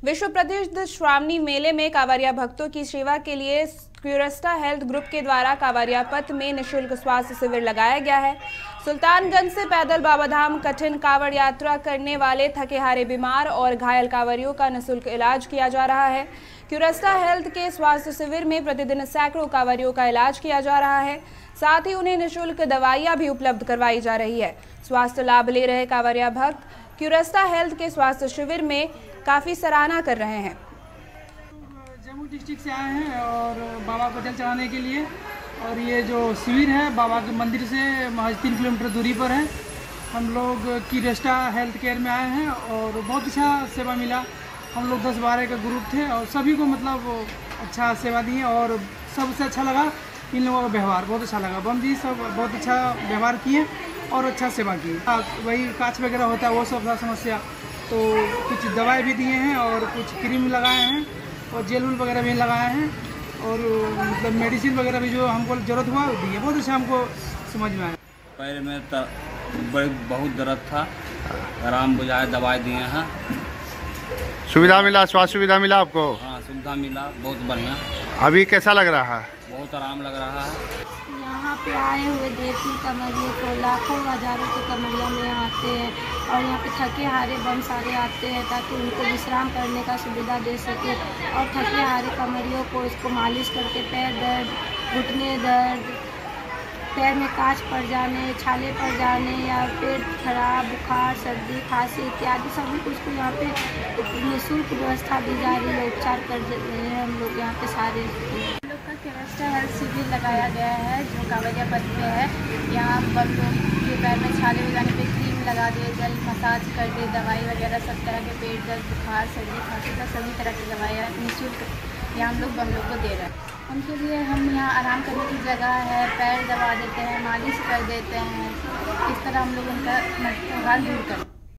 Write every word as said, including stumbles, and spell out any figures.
विश्व प्रसिद्ध श्रावणी मेले में कांवरिया भक्तों की सेवा के लिए क्यूरेस्टा हेल्थ ग्रुप के द्वारा कांवरिया पथ में निःशुल्क स्वास्थ्य शिविर लगाया गया है। सुल्तानगंज से पैदल बाबाधाम कठिन कांवड़ यात्रा करने वाले थके हारे बीमार और घायल कांवरियों का निःशुल्क इलाज किया जा रहा है। क्यूरेस्टा हेल्थ के स्वास्थ्य शिविर में प्रतिदिन सैकड़ों कांवरियों का इलाज किया जा रहा है। साथ ही उन्हें निःशुल्क दवाइयां भी उपलब्ध करवाई जा रही है। स्वास्थ्य लाभ ले रहे कांवरिया भक्त क्यूरेस्टा हेल्थ के स्वास्थ्य शिविर में काफी सराहना कर रहे हैं। जम्मू डिस्ट्रिक्ट से आए हैं और बाबा को जल चढ़ाने के लिए, और ये जो शिविर है बाबा के मंदिर से महज तीन किलोमीटर दूरी पर है। हम लोग क्यूरेस्टा हेल्थ केयर में आए हैं और बहुत अच्छा सेवा मिला। हम लोग दस बारह का ग्रुप थे और सभी को मतलब अच्छा सेवा दिए और सबसे अच्छा लगा इन लोगों का व्यवहार, बहुत अच्छा लगा। बम जी सब बहुत अच्छा व्यवहार किए और अच्छा सेवा की। वही कांच वगैरह होता है वो सब था समस्या, तो कुछ दवाई भी दिए हैं और कुछ क्रीम लगाए हैं और जेल उल वगैरह भी लगाए हैं और मतलब मेडिसिन वगैरह भी जो हमको ज़रूरत हुआ वो दिए। बहुत अच्छा हमको समझ में आया। पैर में बड़े बहुत दर्द था, आराम बुझाए, दवाई दिए हैं। सुविधा मिला, स्वास्थ्य सुविधा मिला आपको? हाँ, सुविधा मिला, बहुत बढ़िया। अभी कैसा लग रहा है? बहुत आराम लग रहा है। यहाँ पे आए हुए देसी कमरियों को लाखों हजारों के कमरिया में आते हैं और यहाँ पे थके हारे बम सारे आते हैं ताकि उनको विश्राम करने का सुविधा दे सके। और थके हारे कमरियों को इसको मालिश करके पैर दर्द, घुटने दर्द, पैर में कांच पड़ जाने, छाले पड़ जाने या पेट खराब, बुखार, सर्दी, खांसी इत्यादि सभी कुछ को यहाँ पे निःशुल्क व्यवस्था दी जा रही है। उपचार कर रहे हैं हम लोग यहाँ पे सारे। हम लोग का क्यूरेस्टा हेल्थ शिविर लगाया गया है जो कांवरिया पथ पे है। यहाँ बम लोग के पैर में छाले हो जाने पे क्रीम लगा दे, जल मसाज कर दे, दवाई वगैरह सब तरह के पेट दर्द, बुखार, सर्दी, खांसी का सभी तरह की दवाइयाँ निःशुल्क यहाँ हम लोग बम लोग को दे रहे हैं। उनके लिए हम यहाँ आराम करने की जगह है, पैर दबा देते हैं, मालिश कर देते हैं। इस तरह हम लोग उनका हाल दूर करते हैं।